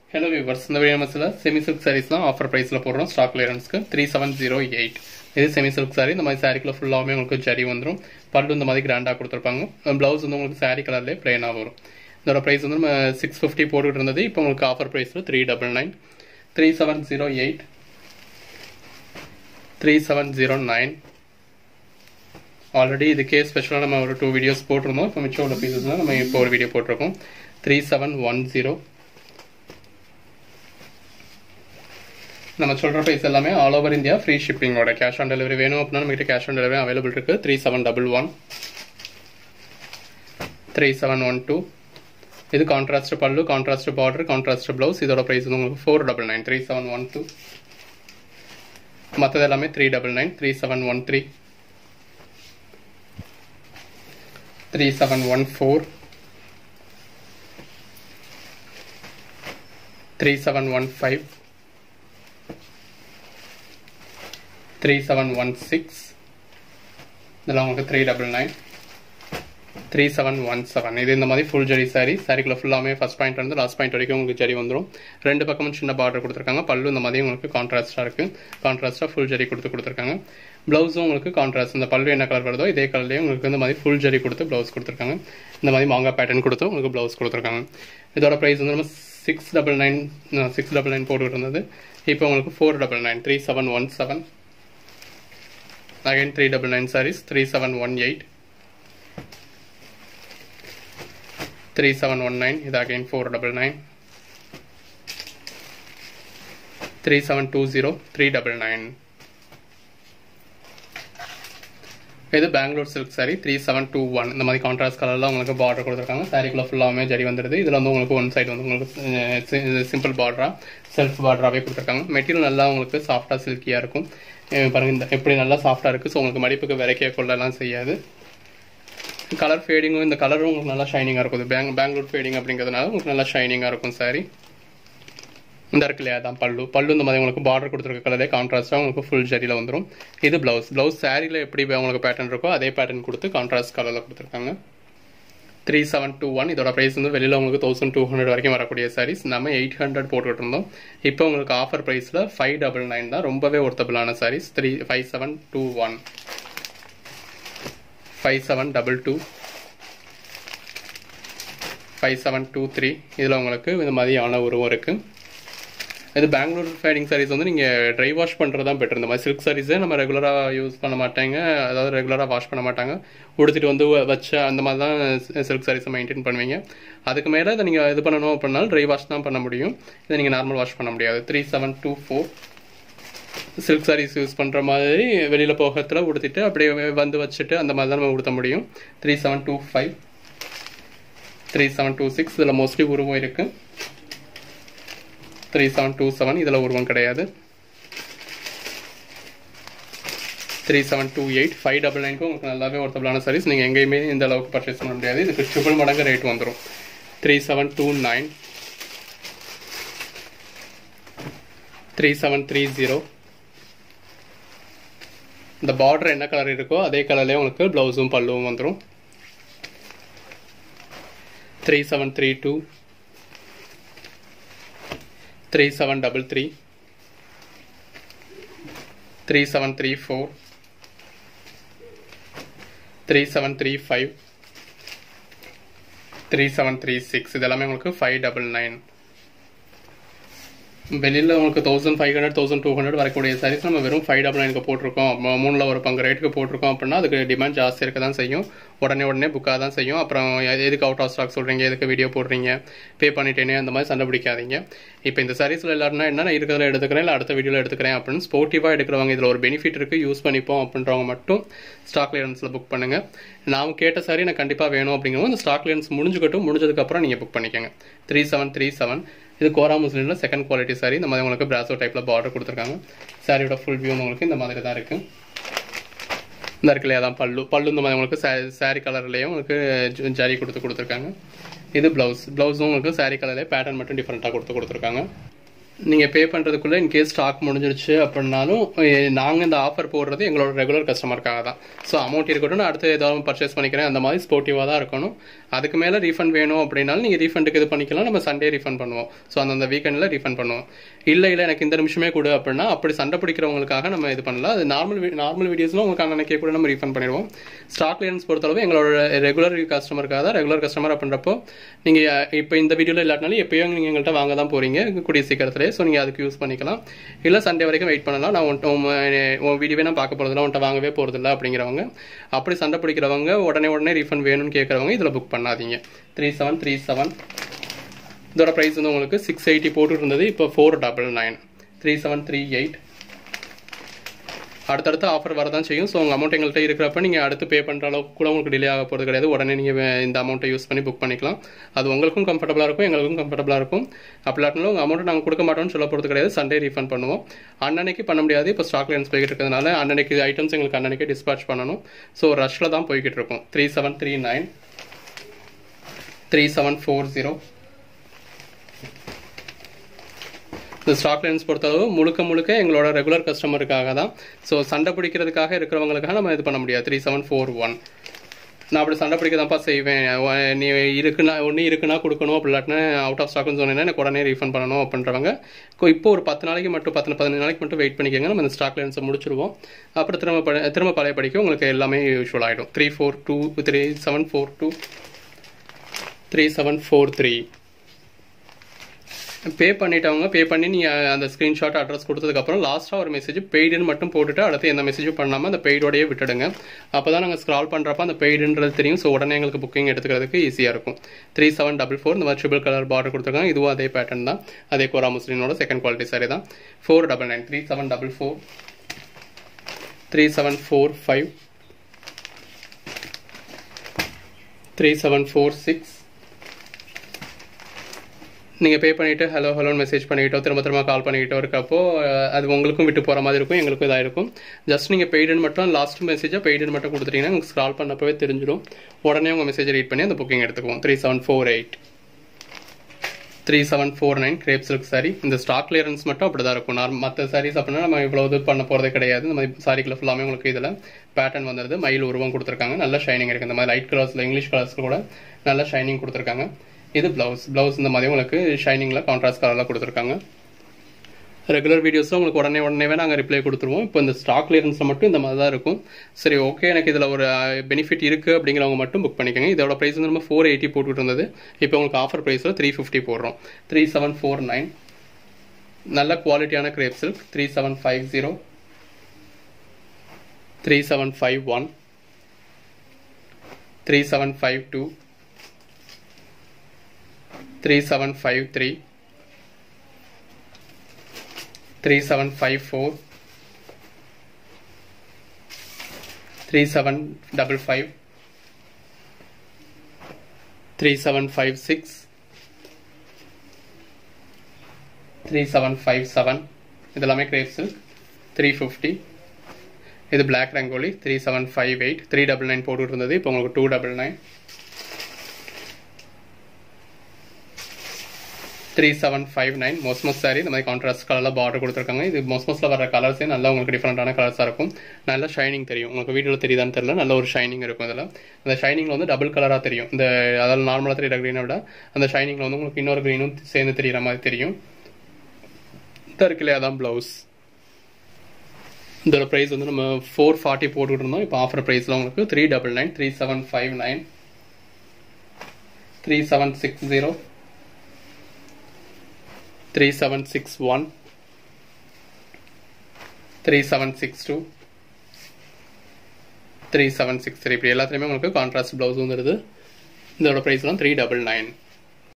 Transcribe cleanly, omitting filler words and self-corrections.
Hello viewers, இந்த video மசல semi silk sarees தான் ஆஃபர் பிரைஸ்ல போடுறோம் ஸ்டாக் கிளியரன்ஸ்க்கு 3708. இது செமி சில்க் saree. இந்த மாதிரி சாரிக்குள்ள ஃபுல்லாவே உங்களுக்கு ஜரி வந்துரும். பல்லு இந்த மாதிரி கிராண்டா கொடுத்திருப்பாங்க. ப்ளவுஸ் வந்து உங்களுக்கு saree கலர்லயே ப்ளைனா வரும். இதோட பிரைஸ் வந்து நம்ம 650 போட்டுட்டு இருந்தது. இப்போ உங்களுக்கு ஆஃபர் பிரைஸ்ல 399. 3708 3709. ஆல்ரெடி இதுக்கே ஸ்பெஷலா நம்ம ஒரு 2 வீடியோஸ் போட்டுருந்தோம். இப்போ மிச்சம் உள்ள பீசஸ்லாம் நம்ம இப்போ ஒரு வீடியோ போட்டுருக்கோம். 3710. நம்ம சொல்ற பிரைஸ் எல்லாமே ஆல் ஓவர் இந்தியா ஃப்ரீ ஷிப்பிங்கோட. கேஷ் ஆன் டெலிவரி வேணும் அப்படின்னா நம்ம கிட்ட கேஷ் ஆன் டெலிவரி அவைலபிள் இருக்கு. 3711 3712. இது contrast pallu, contrast border, contrast blouse. இதோட பிரைஸ் வந்து உங்களுக்கு 499. 3712. மற்றது எல்லாமே 399. 3713 3714 3715 3716. இதெல்லாம் உங்களுக்கு 399. 3717. இது இந்த மாதிரி ஃபுல் ஜரி சாரி. சாரிக்குள்ள ஃபுல்லாமே ஃபர்ஸ்ட் பாயிண்ட் இருந்து லாஸ்ட் பாயிண்ட் வரைக்கும் உங்களுக்கு ஜரி வந்துடும். ரெண்டு பக்கமும் சின்ன பார்டர் கொடுத்துருக்காங்க. பல்லு இந்த மாதிரி உங்களுக்கு கான்ட்ராஸ்டா இருக்கு. கான்ட்ராஸ்டா ஃபுல் ஜரி கொடுத்துருக்காங்க. பிளவுஸும் உங்களுக்கு கான்ட்ராஸ்ட். இந்த பல்லு என்ன கலர் வருதோ இதே கலர்லேயே உங்களுக்கு இந்த மாதிரி ஃபுல் ஜரி கொடுத்து பிளவுஸ் கொடுத்துருக்காங்க. இந்த மாதிரி மாங்கா பேட்டர்ன் கொடுத்து உங்களுக்கு பிளவுஸ் கொடுத்துருக்காங்க. இதோட பிரைஸ் வந்து நம்ம 699 போட்டுக்கிட்டு இருந்தது. இப்போ உங்களுக்கு 499. 3717. Again 399 sarees. 3718 3719. இது again 499. 3720 399. இது பெங்களூர் சில்க் சாரி 3721. இந்த மாதிரி கான்ட்ராஸ்ட் கலர்ல உங்களுக்கு பார்டர் கொடுத்துருக்காங்க. சாரிக்குள்ள ஃபுல்லாமே ஜரி வந்துருது. இதுல வந்து உங்களுக்கு ஒன் சைடு வந்து உங்களுக்கு சிம்பிள் பார்டரா செல்ஃப் பார்டராகவே கொடுத்துருக்காங்க. மெட்டீரியல் நல்லா உங்களுக்கு சாஃப்டா சில்கியா இருக்கும். பாருங்க இந்த எப்படி நல்லா சாஃப்டா இருக்கு. ஸோ உங்களுக்கு மடிப்புக்கு விரைக்க கொள்ளலாம் செய்யாது. கலர் ஃபேடிங்கும் இந்த கலரும் உங்களுக்கு நல்லா ஷைனிங்கா இருக்கும். பெங்களூர் ஃபேடிங் அப்படிங்கிறதுனால உங்களுக்கு நல்லா ஷைனிங்கா இருக்கும் சாரி. இந்த இருக்கு இல்லையா தான் பல்லு இந்த மாதிரி உங்களுக்கு பார்டர் கொடுத்துருக்க கலரே கான்ட்ராஸ்டா உங்களுக்கு ஃபுல் ஜரியில வந்துடும். இது பிளவுஸ் சாரியில எப்படி உங்களுக்கு பேட்டர்ன் இருக்கோ அதே பேட்டர்ன் கொடுத்து கான்ட்ராஸ்ட் கலர்ல கொடுத்துருக்காங்க. 3721. இதோட பிரைஸ் வந்து வெளியில உங்களுக்கு 1200 வரைக்கும் வரக்கூடிய சாரீஸ். நம்ம 800 போட்டுட்டு இருந்தோம். இப்போ உங்களுக்கு ஆஃபர் பிரைஸ்ல 599 தான். ரொம்பவே ஒர்த்தபிளான சாரீஸ். 5721 5722 5723. இதுல உங்களுக்கு இந்த மாதிரியான உருவம் இருக்கு. இது பெங்களூர் ஃபேடிங் சாரீஸ் வந்து நீங்க ட்ரை வாஷ் பண்றதா பெட்டர். இந்த மாதிரி சில்க் சாரீஸே நம்ம ரெகுலரா யூஸ் பண்ண மாட்டாங்க, அதாவது ரெகுலரா வாஷ் பண்ண மாட்டாங்க. உடுத்திட்டு வந்து வச்ச அந்த மாதிரி தான் சில்க் சாரீஸை மெயின்டைன் பண்ணுவீங்க. அதுக்கு மேலே இதை நீங்க இது பண்ணணும் அப்படின்னாலும் ட்ரை வாஷ் தான் பண்ண முடியும். இதை நீங்க நார்மல் வாஷ் பண்ண முடியாது. 3724. சில்க் சாரீஸ் யூஸ் பண்ற மாதிரி வெளியில போகத்துல உடுத்திட்டு அப்படியே வந்து வச்சுட்டு அந்த மாதிரி தான் நம்ம உடுத்த முடியும். 3725 3726. இதுல மோஸ்ட்லி உருவம் இருக்கு. 3727. இதுல உருவம் கிடையாது. 3728 599 உங்களுக்கு நல்லாவே ஒர்த்தபிளான சாரீஸ். நீங்க எங்கேயுமே இந்த அளவுக்கு பர்ச்சேஸ் பண்ண முடியாது. இதுக்கு ட்ரிபிள் மடங்கு ரேட் வந்துடும். 3729 3730. இந்த பார்டர் என்ன கலர் இருக்கோ அதே கலர்லயே உங்களுக்கு பிளவுஸும் பல்லுவும் வந்துடும். 3732 3733 3734 3735 3736. இதெல்லாமே உங்களுக்கு 599. வெளியில உங்களுக்கு 1500 1200 வரக்கூடிய சாரீஸ் நம்ம வெறும் 599 போட்டிருக்கோம். 3ல ஒரு பங்கு ரேட்டுக்கு போட்டிருக்கோம் அப்படின்னா அதுக்கு டிமாண்ட் ஜாஸ்தி இருக்க தான் செய்யும். உடனே புக்காக தான் செய்யும். அப்புறம் எதுக்கு அவுட் ஆஃப் ஸ்டாக் சொல்றீங்க, எதுக்கு வீடியோ போடுறீங்க, பே பண்ணிட்டேனே அந்த மாதிரி சண்டை பிடிக்காதீங்க. இப்போ இந்த சாரீஸ்ல எல்லாருன்னா என்ன, நான் இருக்கிறதுல எடுத்துக்கிறேன் இல்லை அடுத்த வீடியோல எடுத்துக்கிறேன் அப்படின்னு ஸ்போர்ட்டிவா எடுக்கிறவங்க, இதுல ஒரு பெனிஃபிட் இருக்கு யூஸ் பண்ணிப்போம் அப்படின்றவங்க மட்டும் ஸ்டாக் கிளியரன்ஸ்ல புக் பண்ணுங்க. நான் கேட்ட சாரி எனக்கு கண்டிப்பா வேணும் அப்படிங்கிறவங்க இந்த ஸ்டாக் கிளியரன்ஸ் முடிஞ்சதுக்கு அப்புறம் நீங்க புக் பண்ணிக்கோங்க. 3737. இது கோரா முஸ்லிம்ல செகண்ட் குவாலிட்டி சாரி. இந்த மாதிரி உங்களுக்கு பிராசோ டைப்ல பார்டர் கொடுத்துருக்காங்க. சாரியோட ஃபுல் வியூ உங்களுக்கு இந்த மாதிரி தான் இருக்கு. இந்த இருக்கு இல்லையா தான் பல்லு இந்த மாதிரி உங்களுக்கு சாரி கலர்லயே உங்களுக்கு ஜரி கொடுத்துருக்காங்க. இது பிளவுஸும் உங்களுக்கு சாரி கலர்லயே பேட்டர்ன் மட்டும் டிஃபரெண்டா கொடுத்துருக்காங்க. நீங்கள் பே பண்ணுறதுக்குள்ளே இன்கேஸ் ஸ்டாக் முடிஞ்சிருச்சு அப்படின்னாலும் நாங்கள் இந்த ஆஃபர் போடுறது எங்களோட ரெகுலர் கஸ்டமருக்காக தான். ஸோ அமௌண்ட் இருக்கட்டும், நான் அடுத்து ஏதாவது பர்ச்சேஸ் பண்ணிக்கிறேன் அந்த மாதிரி ஸ்போர்ட்டிவாக தான் இருக்கணும். அதுக்கு மேலே ரீஃபண்ட் வேணும் அப்படின்னாலும் நீங்கள் ரீஃபண்டுக்கு இது பண்ணிக்கலாம். நம்ம சண்டே ரீஃபண்ட் பண்ணுவோம். ஸோ அந்த வீக்கெண்டில் ரீஃபண்ட் பண்ணுவோம். இல்லை எனக்கு இந்த நிமிஷமே கொடு அப்படின்னா அப்படி சண்டை பிடிக்கிறவங்களுக்காக நம்ம இது பண்ணலாம். அது நார்மல் வீடியோஸில் உங்களுக்கு அன்னைக்கே கூட நம்ம ரீஃபண்ட் பண்ணிடுவோம். ஸ்டாக் கிளியரன்ஸ் பொறுத்தளவு எங்களோட ரெகுலர் கஸ்டமருக்காக தான். ரெகுலர் கஸ்டமர் அப்படின்றப்போ நீங்கள் இப்போ இந்த வீடியோவில் இல்லாட்டினாலும் எப்பயும் நீங்கள் எங்கள்கிட்ட வாங்க தான் போகிறீங்க கூடிய சீக்கிரத்தில். ஸோ நீங்கள் அதுக்கு யூஸ் பண்ணிக்கலாம். இல்லை சண்டே வரைக்கும் வெயிட் பண்ணலாம். நான் உன் வீடியோவே நான் பார்க்க போகிறதில்ல, உன்ட்ட வாங்கவே போகிறதில்ல அப்படிங்கிறவங்க, அப்படி சண்டை பிடிக்கிறவங்க, உடனே ரீஃபண்ட் வேணும்னு கேட்குறவங்க இதில் புக் பண்ணாதீங்க. 3737 இதோட ப்ரைஸ் வந்து உங்களுக்கு 680 போட்டு இருந்தது. இப்போ 499. 3738 அடுத்தடுத்து ஆஃபர் வரதான் செய்யும். ஸோ உங்கள் அமௌண்ட் எங்கள்கிட்ட இருக்கிறப்ப நீங்கள் அடுத்து பே பண்ணுற அளவுக்கு கூட உங்களுக்கு டிலே ஆக போகிறது கிடையாது. உடனே நீங்கள் இந்த அமௌண்ட்டை யூஸ் பண்ணி புக் பண்ணிக்கலாம். அது உங்களுக்கும் கம்ஃபர்டபுளாக இருக்கும், எங்களுக்கும் கம்ஃபர்டபுளாக இருக்கும். அப்படிலாட்டினாலும் உங்கள் அமௌண்ட்டை நாங்கள் கொடுக்க மாட்டோம்னு சொல்ல போகிறது கிடையாது. சண்டே ரீஃபண்ட் பண்ணுவோம். அன்னன்னைக்கு பண்ண முடியாது. இப்போ ஸ்டாக் கிளியரன்ஸ் போய்கிட்டு இருக்கிறதுனால அன்னன்னைக்கு ஐட்டம்ஸ் எங்களுக்கு அன்னன்னைக்கே டிஸ்பாச் பண்ணணும். ஸோ ரஷ்ல தான் போய்கிட்டு இருக்கும். 3739 3740 இந்த ஸ்டாக் கிளியரன்ஸ் பொறுத்தளவு முழுக்க எங்களோட ரெகுலர் கஸ்டமருக்காக தான். ஸோ சண்டை பிடிக்கிறதுக்காக இருக்கிறவங்களுக்காக நம்ம இது பண்ண முடியாது. 3741 நான் அப்படி சண்டை பிடிக்க தான்ப்பா செய்வேன். நீ இருக்குன்னா கொடுக்கணும், அப்படி இல்லாட்டினா அவுட் ஆஃப் ஸ்டாக்னு சொன்னீங்கன்னா எனக்கு உடனே ரீஃபண்ட் பண்ணணும் அப்படின்றவங்க இப்போ ஒரு 10 நாளைக்கு மட்டும் 15 நாளைக்கு மட்டும் வெயிட் பண்ணிக்கோங்க. நம்ம இந்த ஸ்டாக் கிளியரன்ஸை முடிச்சிருவோம். அப்புறம் திரும்ப பழைய படிக்க உங்களுக்கு எல்லாமே யூஸ்ஃபுல் ஆகிடும். 3742 3743 பே பண்ணிட்டவங்க பே பண்ணி நீங்கள் அந்த ஸ்க்ரீன்ஷாட் அட்ரஸ் கொடுத்ததுக்கப்புறம் லாஸ்ட்டாக ஒரு மெசேஜ் பெய்டுன்னு மட்டும் போட்டுட்டு அடுத்து எந்த மெசேஜும் பண்ணாமல் அந்த பெய்டோடையே விட்டுடுங்க. அப்போ தான் நாங்கள் ஸ்க்ரால் பண்ணுறப்ப அந்த பெய்டுன்றது தெரியும். ஸோ உடனே எங்களுக்கு புக்கிங் எடுத்துக்கிறதுக்கு ஈஸியாக இருக்கும். 3744 இந்த மாதிரி ட்ரிபிள் கலர் பார்டர் கொடுத்துருக்காங்க. இதுவும் அதே பேட்டர்ன் தான், அதே கோரா முஸ்லினோட செகண்ட் குவாலிட்டி சாரி தான். 499 3744 3745 3746 நீங்கள் பே பண்ணிவிட்டு ஹலோன்னு மெசேஜ் பண்ணிக்கிட்டோ திரும்ப கால் பண்ணிக்கிட்டோ இருக்கப்போ அது உங்களுக்கும் விட்டு போகிற மாதிரி இருக்கும், எங்களுக்கும் இதாக இருக்கும். ஜஸ்ட் நீங்கள் பெய்டுன்னு மட்டும் லாஸ்ட் மெசேஜாக பெய்டுன்னு மட்டும் கொடுத்துட்டீங்கன்னா உங்களுக்கு ஸ்க்ரால் பண்ணப்பவே தெரிஞ்சிடும். உடனே உங்கள் மெசேஜை ரீட் பண்ணி அந்த புக்கிங் எடுத்துக்குவோம். 3748 3749 கிரேப் சில்க் சாரி. இந்த ஸ்டாக் கிளியரன்ஸ் மட்டும் அப்படி தான் இருக்கும். மற்ற சாரீஸ் அப்படின்னா நம்ம இவ்வளோ இது பண்ண போகிறதே கிடையாது. இந்த மாதிரி சாரிக்குள்ள ஃபுல்லாமே உங்களுக்கு இதில் பேட்டர்ன் வந்துடுது. மயில் உருவம் கொடுத்துருக்காங்க. நல்ல ஷைனிங் இருக்குது. இந்த மாதிரி லைட் கலர்ஸில் இங்கிலீஷ் கலர்ஸில் கூட நல்ல ஷைனிங் கொடுத்துருக்காங்க. இது பிளவுஸ் இந்த மாதிரி உங்களுக்கு ஷைனிங்கில் கான்ட்ராஸ்ட் கலரில் கொடுத்துருக்காங்க. ரெகுலர் வீடியோஸில் உங்களுக்கு உடனேவே நாங்கள் ரிப்ளை கொடுத்துருவோம். இப்போ இந்த ஸ்டாக் கிளியரன்ஸில் மட்டும் இந்த மாதிரி தான் இருக்கும். சரி ஓகே, எனக்கு இதில் ஒரு பெனிஃபிட் இருக்குது அப்படிங்கிறவங்க மட்டும் புக் பண்ணிக்கோங்க. இதோட ப்ரைஸ் வந்து நம்ம 480 போட்டுட்டு இருந்தது. இப்போ உங்களுக்கு ஆஃபர் ப்ரைஸில் 350 போடுறோம். 3749 நல்ல குவாலிட்டியான கிரேப் சில்க். 3750 3751 3752 3753 3754 3755 3756 3757 இதெல்லாமே கிரேப் சில்க். 350 இது பிளாக் ரங்கோலி. 3758 399 போட்டு இருந்தது. இப்போ உங்களுக்கு 299. 3759 மோஸ்மோஸ் சாரி. இந்த மாதிரி கான்ட்ராஸ்ட் கலரில் பார்டர் கொடுத்துருக்காங்க. இது மோஸ்மோஸில் வர கலர்ஸே நல்லா உங்களுக்கு டிஃப்ரெண்டான கலர்ஸாக இருக்கும். நல்ல ஷைனிங் தெரியும். உங்களுக்கு வீடியோவில் தெரியுதான்னு தெரியல, நல்ல ஒரு ஷைனிங் இருக்கும். இதில் அந்த ஷைனிங்கில் வந்து டபுள் கலராக தெரியும். இந்த அதாவது நார்மலாக தெரியுற க்ரீனை விட அந்த ஷைனிங்கில் வந்து உங்களுக்கு இன்னொரு க்ரீனும் சேர்ந்து தெரிகிற மாதிரி தெரியும். இருக்குல்லையா, அதான் ப்ளவுஸ். இதோட ப்ரைஸ் வந்து நம்ம 440 போட்டுக்கிட்டு இருந்தோம். இப்போ ஆஃபர் ப்ரைஸில் உங்களுக்கு 399 3759 3760 3761 3762 3763 இப்படி எல்லாத்துலேயுமே உங்களுக்கு கான்ட்ராஸ்ட் ப்ளவுஸ் வந்துடுது. இதோட ப்ரைஸ்லாம் 399.